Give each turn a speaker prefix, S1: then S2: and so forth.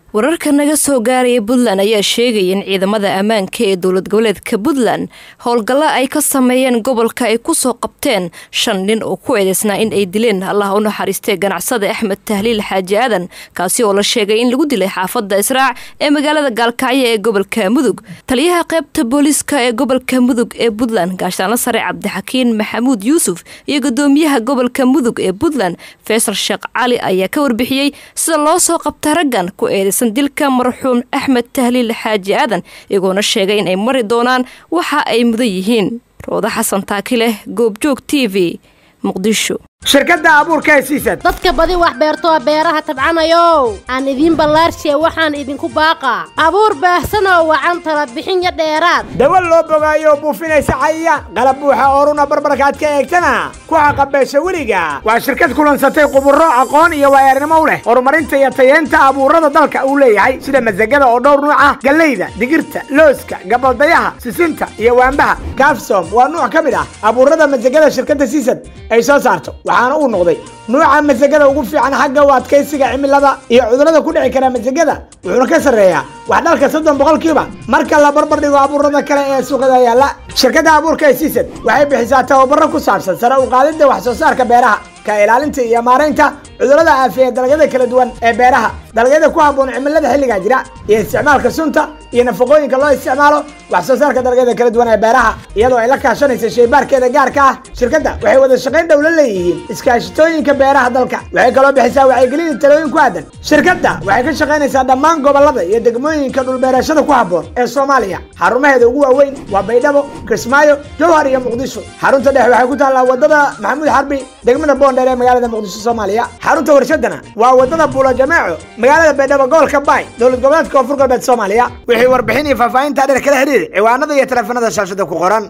S1: wararka naga soo gaaraya Puntland ayaa sheegay in ciidamada ammaanka ee dowlad goboleedka Puntland howlgalla ay ka sameeyeen gobolka ay ku soo qabteen 5 nin oo ku eedeysnaa in ay dileen Allah u naxariistay ganacsade Axmed Tahliil Xaaji Aadan kaasi oo la sheegay in lagu dilay xaafadda Israac ee magaalada Gaalkacyo ee gobolka Mudug. Taliyaha qaybta booliska ee gobolka Mudug ee Puntland gaashaan sare Cabdixakiin Maxamuud Yuusuf iyo gudoomiyaha gobolka Mudug ee Puntland Faysal Sheekh Cali ayaa ka warbixiyay sida loo soo qabtay raggan ku eedeysan dilka marxuum Axmed Tahliil Xaaji Aadan iyagoona sheegay in ay mari doonaan waxa ay mudan yihiin. Rooda Xasan Taakile, Goobjoog TV, Muqdisho.
S2: shirkadda abuurka Siisad
S3: dadka badi wax beerto beeraha tabcanayo aan idin balaarshay waxaan idinku baaqa abuur baahsan oo wacan tala bixin ya dheeraad
S2: dawal loo bogaayo buufinaysa cayayaan qalab buuxa ooruna barbarkaad ka eegtana ku xaqabeesha weliga waa shirkad kulansatay khubaro aqoon iyo waayarinimo leh horumarinta iyo tayeenta abuurada dalka uu leeyahay sida masagada oo dhowr nooc ah galeyda digirta looska gabaldayaha sisinta iyo waanbaha Kafsom waa nooc kamid ah abuurada masagada shirkadda Siisad ay soo saarto waxaana uu noqday nooca masagada ugu fiican xagga adkeysiga cimilada iyo cudurrada ku dhici kara masagada wuxuu ka sareeyaa wax dhalka 30% marka la barbar dhigo abuurada kale ee suuqada yaala shirkadda abuurka Siisad waxay bixisaa tababaro ku saabsan sare u qaadida wax soo saarka beeraha ka ilaalinta iyo maareynta cudurrada aafiya dalagyada kala duwan ee beeraha dalagyada ku habboon cimilada xilliga jira iyo isticmaalka sunta iyo nafaqooyinka loo isticmaalo wax soo saarka dalagyada kala duwan ee beeraha iyadoo ay la kaashanayso shaybaarkeeda gaarka ah shirkadda waxay wada shaqayn dawlad leeyihiin iskaashatooyinka beeraha dalka waxay kaloo bixisaa wacyigelin talooyin ku aadan shirkadda waxay ka shaqaynaysaa dhammaan gobolada iyo degmooyinka dhul beerashada ku habboon ee Soomaaliya xarumaheeda ugu waaweyn waa Baydhabo Kismaayo Jowhar iyo Muqdisho xarunta dhexe waxay ku taallaa wadada Maxamuud Xarbi degmada Boondheer ee magaalada Muqdisho Soomaaliya xarunta warshadana waa wadada Buulo Jameeco magaalada Baydhabo gobolka Baay dowlad goboleedka Koonfur Galbeed Soomaaliya wixii warbixin iyo faahfaahinta dheer kala xiriir ciwaanada iyo telefoonada shaashada ku qoran